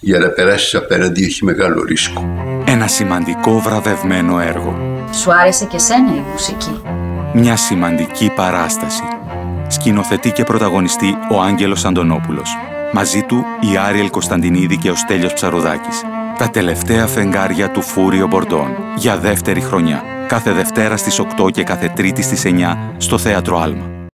Για να περάσεις απέναντι έχει μεγάλο ρίσκο. Ένα σημαντικό βραβευμένο έργο. Σου άρεσε και σένα η μουσική? Μια σημαντική παράσταση. Σκηνοθετεί και πρωταγωνιστεί ο Άγγελος Αντωνόπουλος. Μαζί του η Άριελ Κωνσταντινίδη και ο Στέλιος Ψαρουδάκης. Τα τελευταία φεγγάρια του Φούριο Μπορντών. Για δεύτερη χρονιά. Κάθε Δευτέρα στις 8 και κάθε Τρίτη στις 9 στο Θέατρο Άλμα.